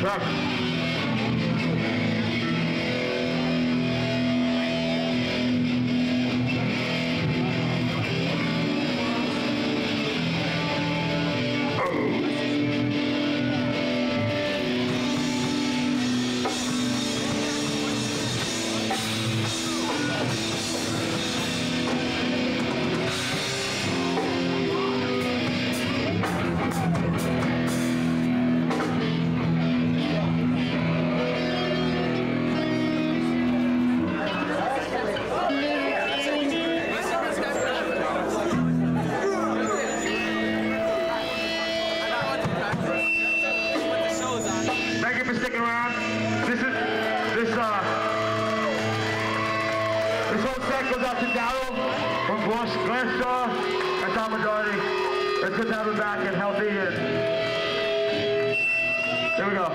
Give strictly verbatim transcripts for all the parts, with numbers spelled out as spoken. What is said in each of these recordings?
truck. It's good to have him back and healthy, and here we go.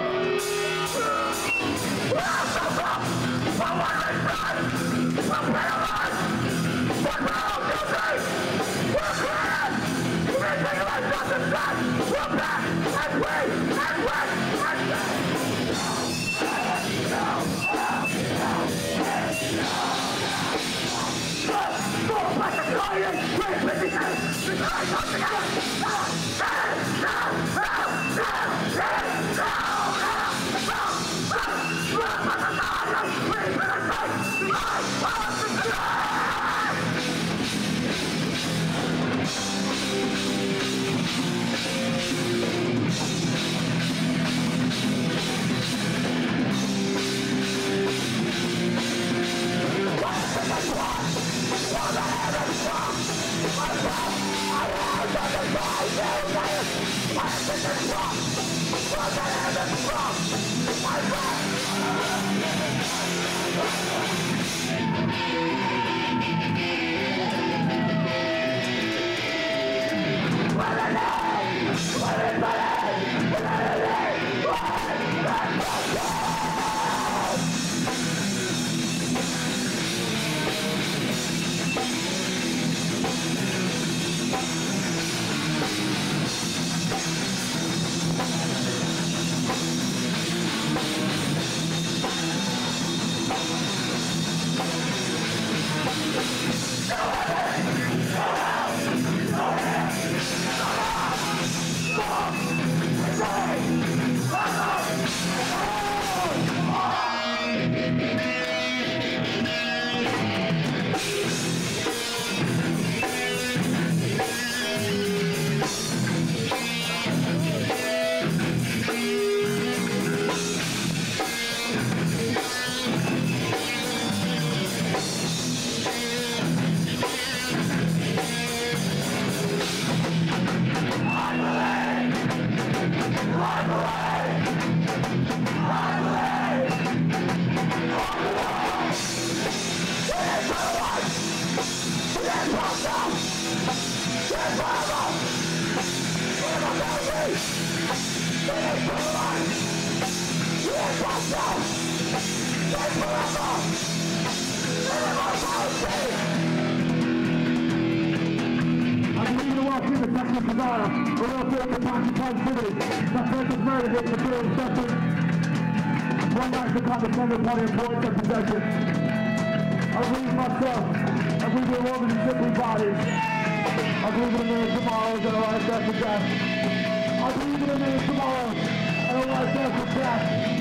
One night to condescend upon the importance of possession. I believe myself. I believe we're more than simply bodies. I believe in a million tomorrows and a life after death. I believe in a million tomorrows and a life after death.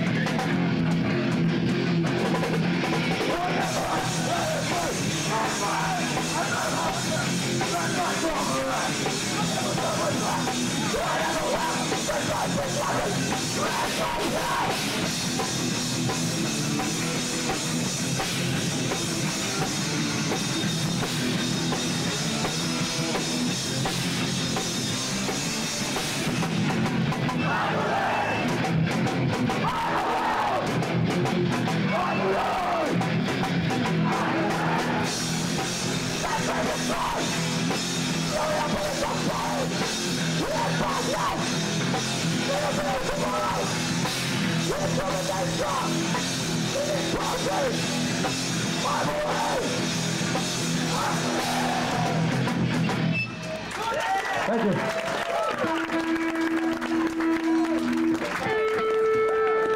Thank you.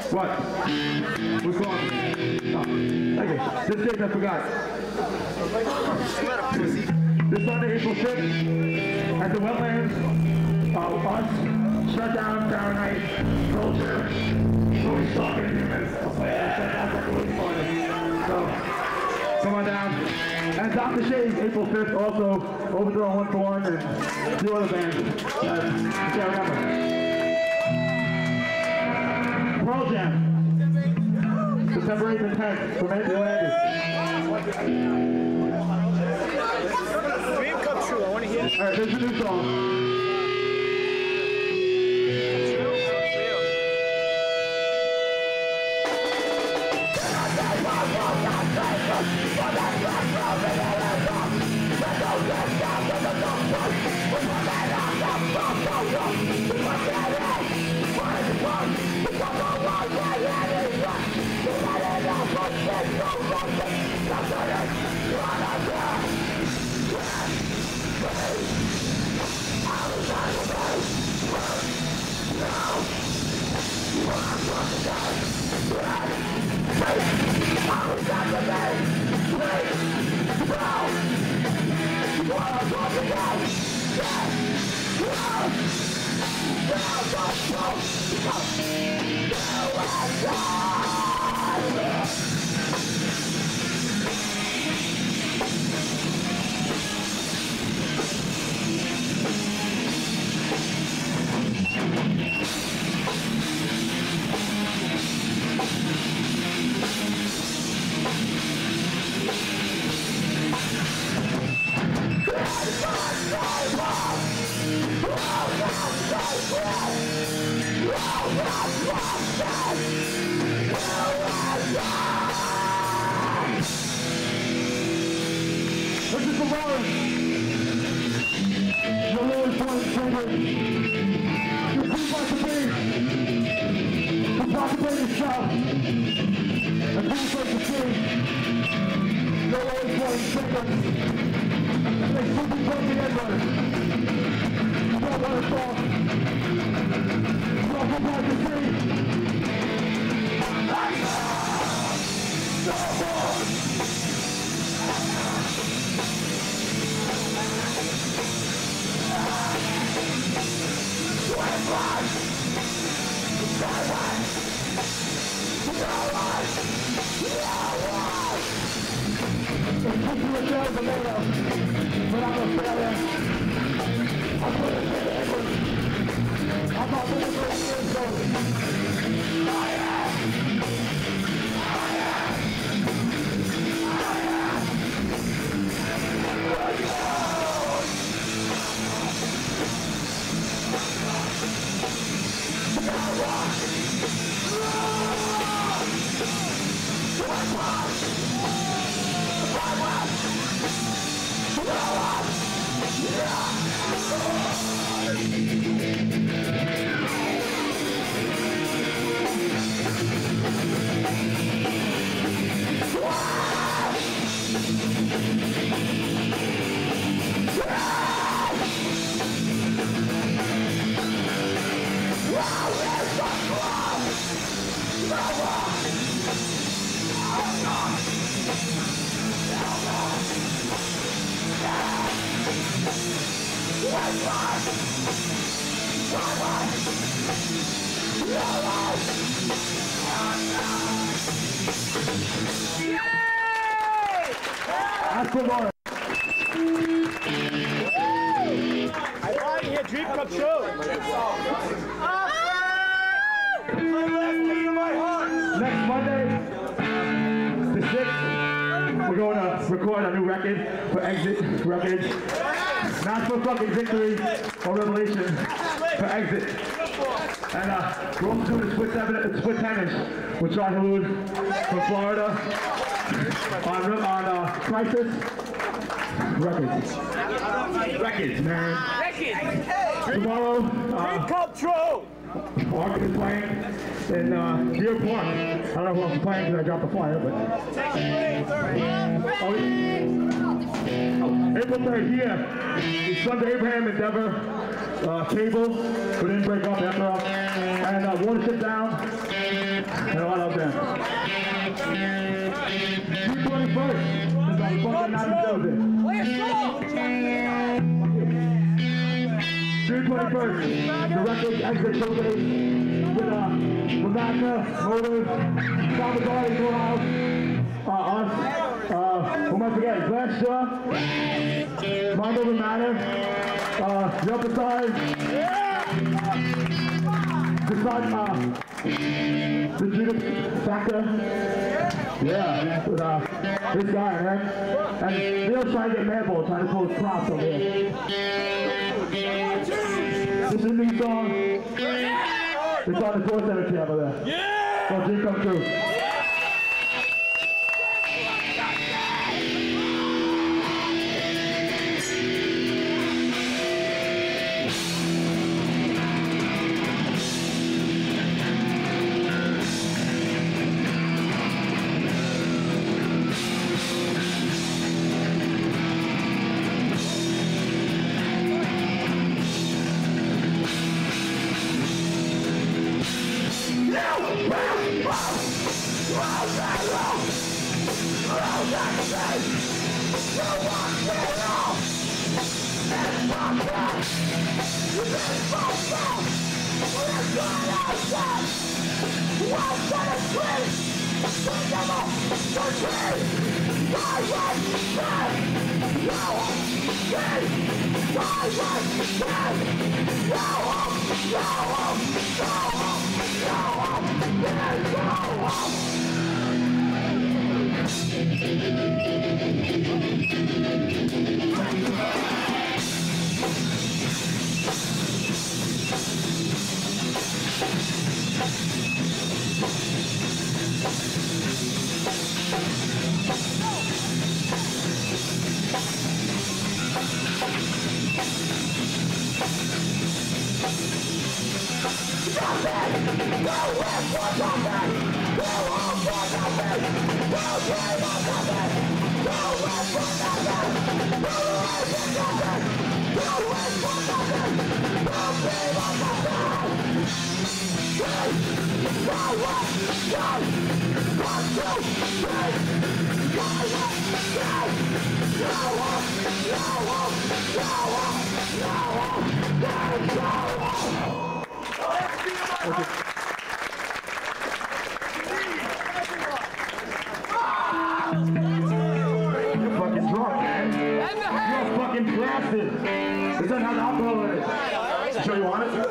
What? What's going on? Oh, thank you. This date I forgot. This Sunday, April sixth, at the Wetlands, uh, us, shut down Fahrenheit, culture, fully stalking humans. So, come on down. And Doctor Shades, April fifth, also Overthrow one for one, and a few other bands. Uh, you can't remember. Pearl Jam, September eighth and tenth, from Atlantis. Dream come true, I want to hear it. Alright, there's a new song. This is the Lord. The Lord's one finger. You see what to be. To propagate yourself. And please like to see. The Lord's one finger. They should be broken inward. You don't want to talk. You don't want to see. But I'm a failure. I'm going to say it. I'm not going to say it. I am. I am. I am. That's the Lord. I want to hear Dream come true. Next Monday, the sixth, we're going to record a new record for Exit Records. Not for fucking Victory or Revelation, for Exit. And uh, we're also doing a split, seven, split tennis with Charlie Hood from Florida on, on uh, Crisis Records. Records, man. Records. Tomorrow, Dream uh, come true. Mark is playing in uh, Deer Park. I don't know who else is playing because I dropped the flyer, but... Oh, oh, April third, yeah. It's Sunday Abraham Endeavor, uh, Cable, we didn't break up after all. And uh, Watership Down, They're all out there. June twenty-first. It's our fucking night of Tuesday. June twenty-first. The Records Exit Showcase with, uh, with Magna, Motive, Salvatore, Courthouse, uh, us, uh, who am I forgetting? Glass Shaw, Mind Over Matter, uh, The Upper Side, the side, uh, the Judas Factor. Yeah, with, uh, this guy, man. And Neil's trying to get Madball, trying to pull his props over here. This is a new song. It's on the four seventy over there. Yeah! So dream come true. You're fucking drunk, man. You're fucking blasted. It doesn't have alcohol in it. You sure you want it?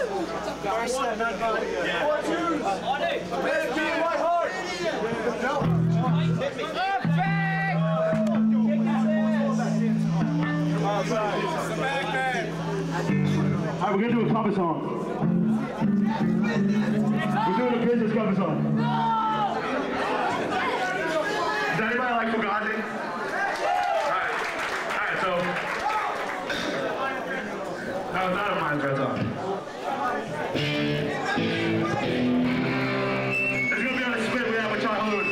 Alright, we're gonna do a cover song. We're doing a business cover song. Does anybody like Fugazi? Alright. Alright, so that was not a mind red song. It's gonna be on a split we have with Childhood.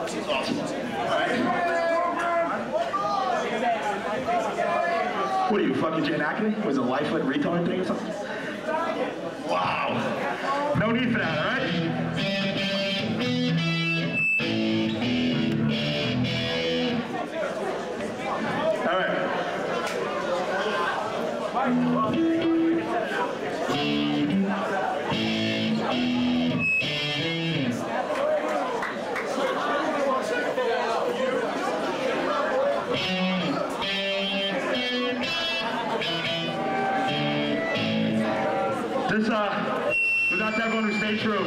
Awesome. Alright? What are you, fucking Jan Acme? Was it a life-lit retard thing or something? Wow. No need for that, alright? This, uh, was out to everyone who stayed true.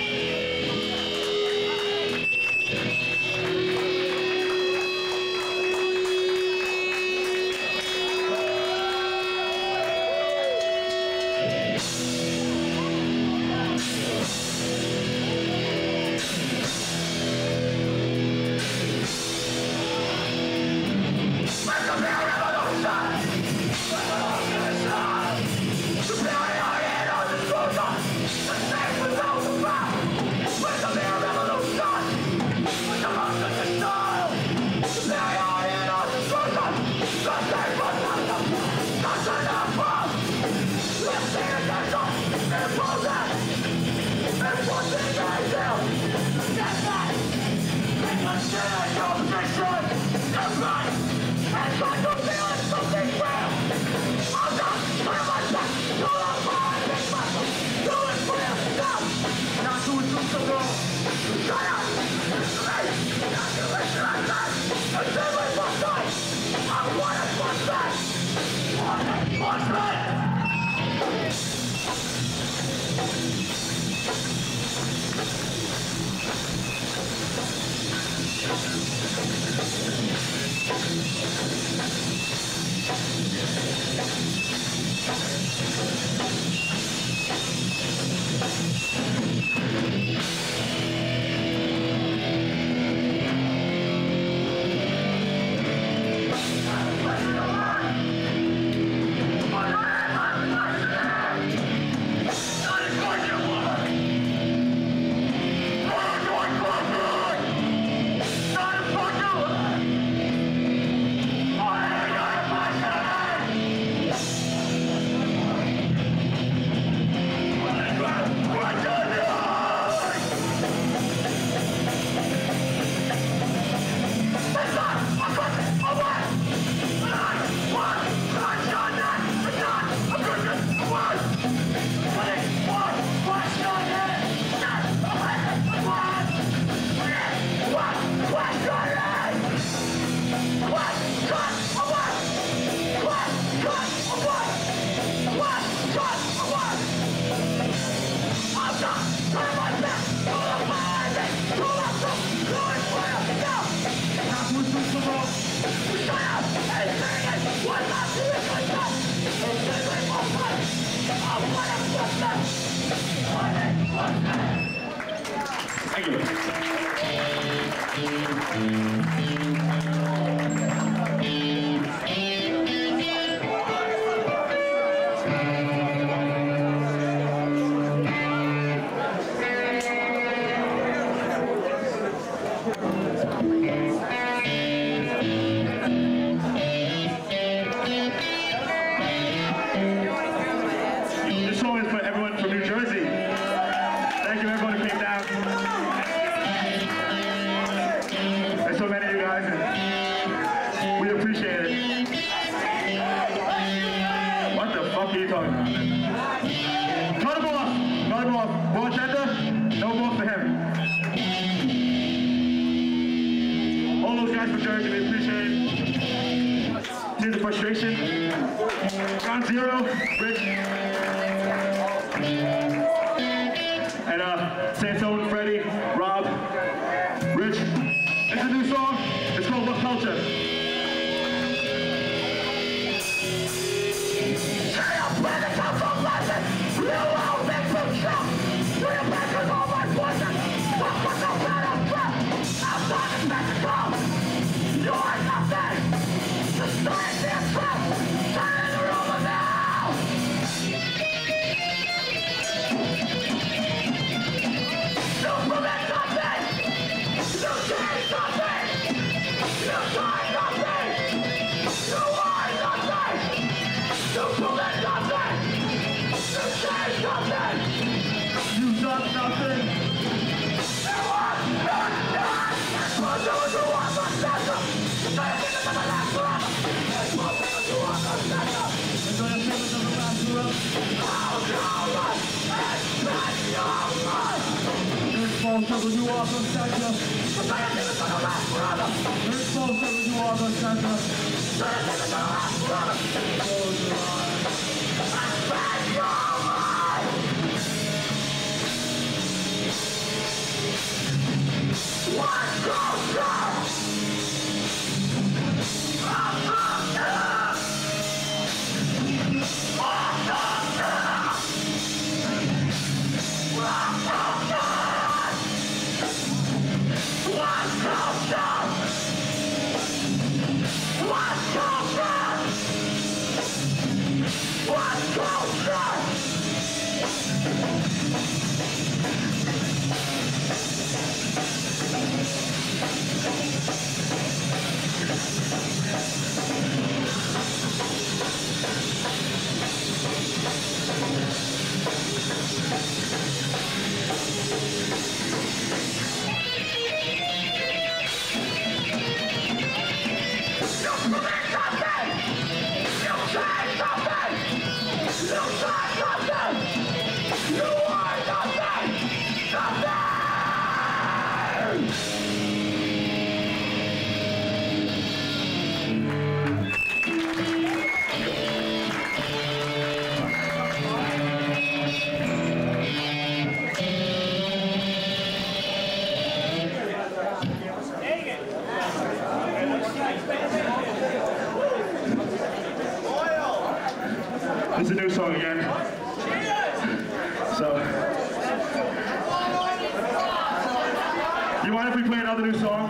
Thank you. This song is for everyone from New Jersey. Thank you, everyone who came down. There's so many of you guys, and we appreciate it. What the fuck are you talking about? Cut him off! Cut him off! More agenda? No more for him. All those guys from Jersey, we appreciate it. Tears of frustration. Ground Zero, Rich. And uh, Santone, Freddie, Rob, Rich. It's a new song. It's called What Culture. You're nothing. Exposed several new authors, center. Exposed several new authors, center. What goes down? It's a new song again. So, you mind if we play another new song?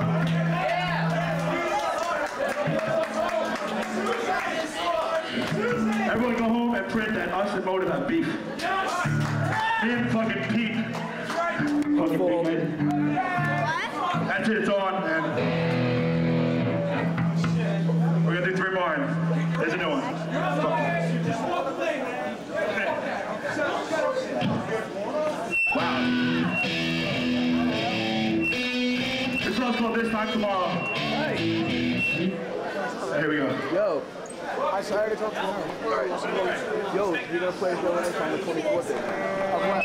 Everyone go home and print that us and Motive have beef. Me and fucking Pete. Fucking big man. That's it, it's on, and we're gonna do three more. There's a new one. Wow. This one's called This Time Tomorrow. Hey. Here we go. Yo. I already talked to him. Yo, you're gonna play Joe Ennis on the twenty-fourth day. Of what?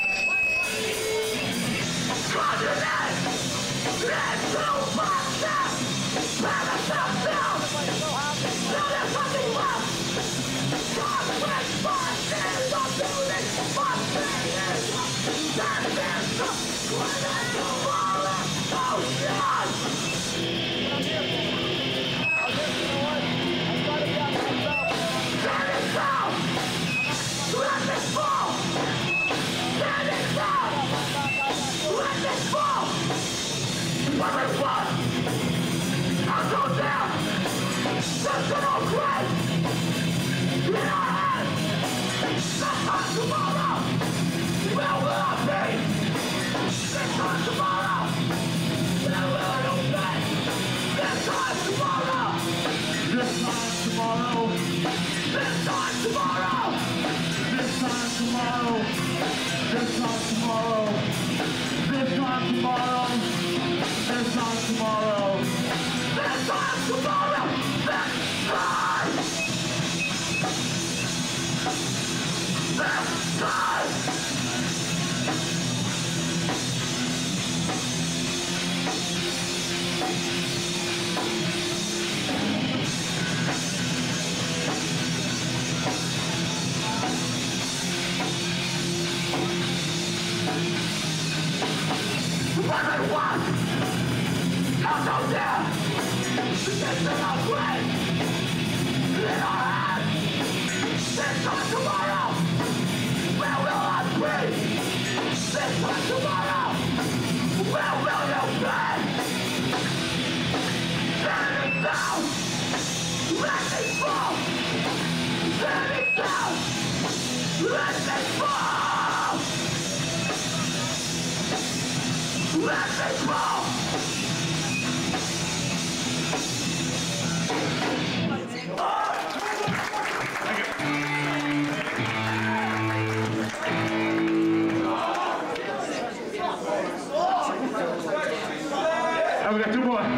And we got two more.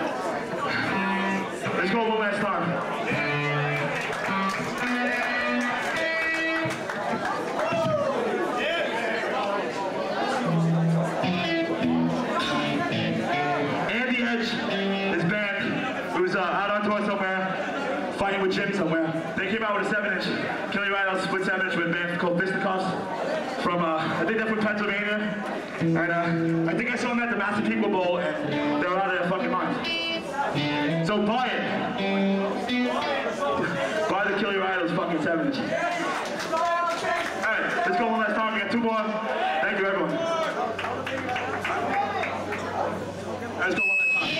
Let's go one last time. Rideout split seven inch with a band called Fisticuffs from, uh, I think they're from Pennsylvania. And uh, I think I saw them at the Master People Bowl and they were out of their fucking minds. So buy it. Buy the Kill Your Idols fucking seven inch. Alright, let's go one last time. We got two more. Thank you, everyone. Let's go one last time.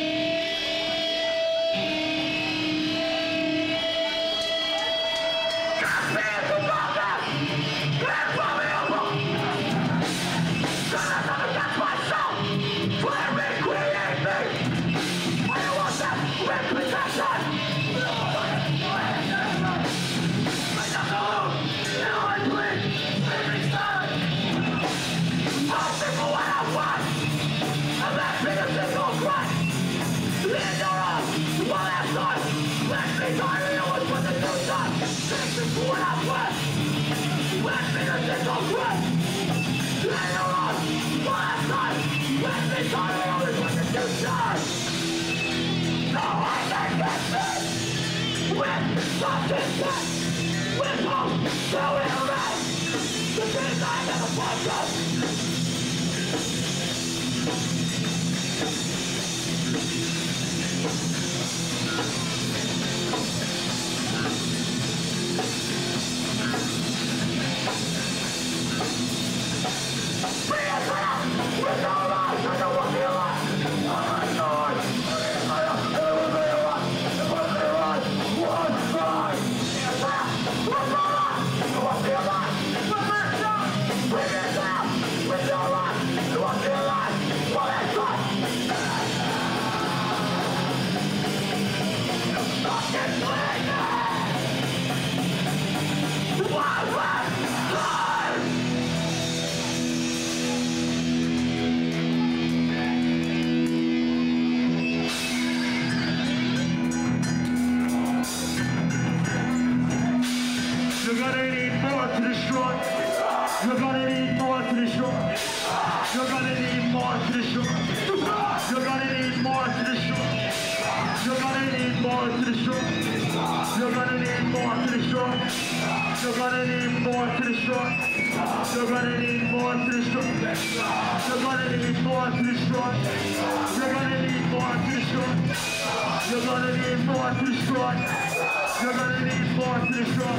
You're gonna need more to destroy. You're gonna need more to destroy. You're gonna need more to destroy. You're gonna need more to destroy. You're gonna need more to destroy. You're gonna need more to destroy. You're gonna need more to destroy. You're gonna need more to destroy. You're gonna need more to destroy. You're gonna need more to destroy. You're gonna need more to destroy. You're gonna need more to destroy.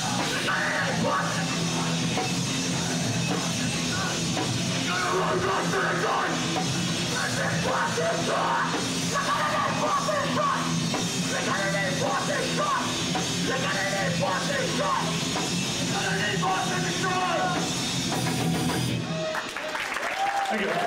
Thank you.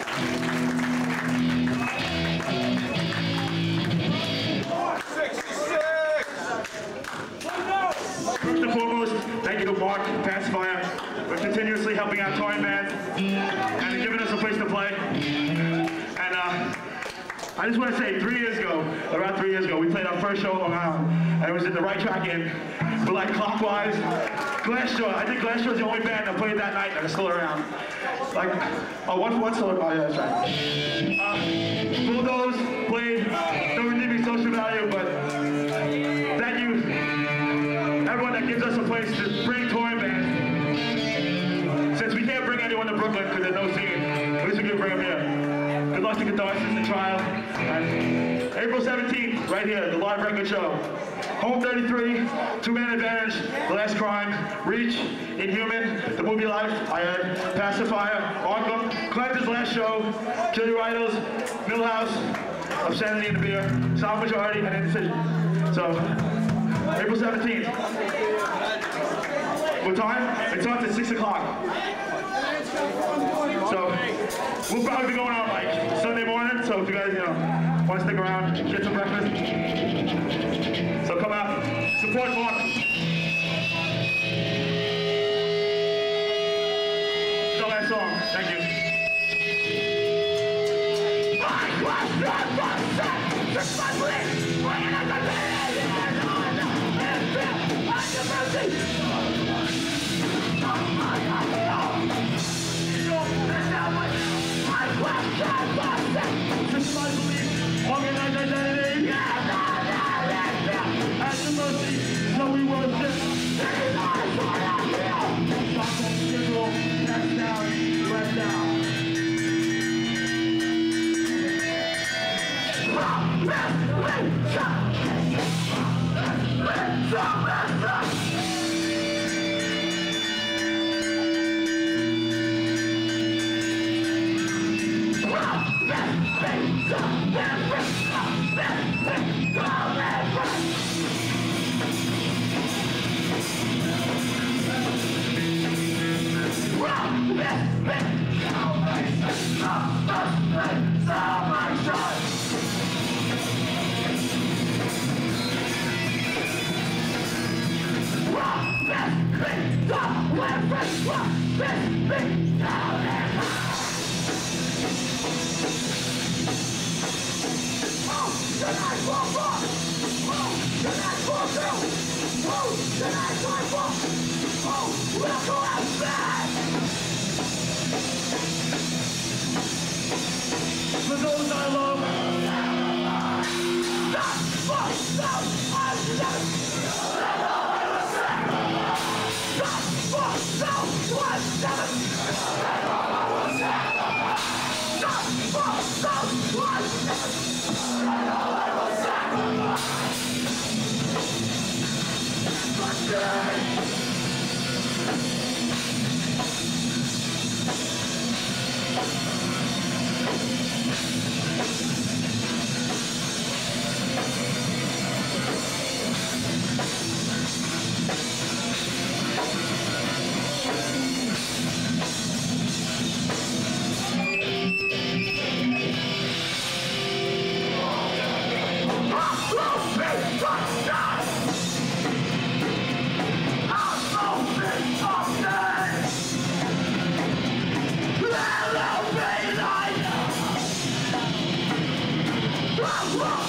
First and foremost, thank you to Mark Pacifier for continuously helping out touring bands and giving us a place to play. And uh, I just want to say, three years ago, around three years ago, we played our first show on Long Island, and it was at the Right Track Inn. We're like Clockwise, Glassjaw. I think Glassjaw's the only band that played that night that is still around. Like, oh, one for one still. Oh, yeah, that's right. Uh, Bulldoze played. Don't really give me social value, but thank you, everyone that gives us a place to bring touring bands. Since we can't bring anyone to Brooklyn because there's no scene, at least we can bring them here. Good luck to Catharsis and Trial. And April seventeenth, right here, the live record show. Home thirty-three, Two Man Advantage, The Last Crime, Reach, Inhuman, The Movie Life, I had Pacifier, Arkham, Collector's Last Show, Kill Your Idols, Millhouse, Obscenity and the Beer, Sound Majority, and Indecision. So, April seventeenth. What time? It starts at six o'clock. So, we'll probably be going out like Sunday morning, so if you guys, you know, want to stick around, get some breakfast. So come out, support Mark. It's our last song. Thank you. Organize identity. At the mercy, so we worship. For those I love, Whoa!